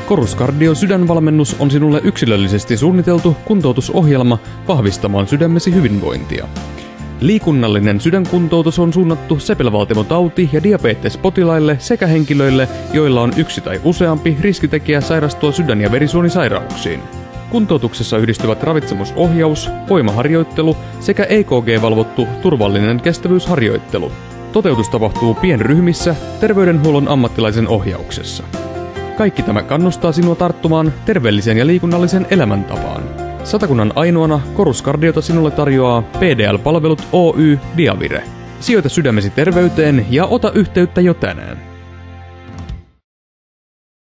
Corus Cardio sydänvalmennus on sinulle yksilöllisesti suunniteltu kuntoutusohjelma vahvistamaan sydämesi hyvinvointia. Liikunnallinen sydänkuntoutus on suunnattu sepelvaltimotauti- ja diabetespotilaille sekä henkilöille, joilla on yksi tai useampi riskitekijä sairastua sydän- ja verisuonisairauksiin. Kuntoutuksessa yhdistyvät ravitsemusohjaus, voimaharjoittelu sekä EKG-valvottu turvallinen kestävyysharjoittelu. Toteutus tapahtuu pienryhmissä terveydenhuollon ammattilaisen ohjauksessa. Kaikki tämä kannustaa sinua tarttumaan terveelliseen ja liikunnalliseen elämäntapaan. Satakunnan ainoana Corus Cardiota sinulle tarjoaa PDL-palvelut Oy Diavire. Sijoita sydämesi terveyteen ja ota yhteyttä jo tänään.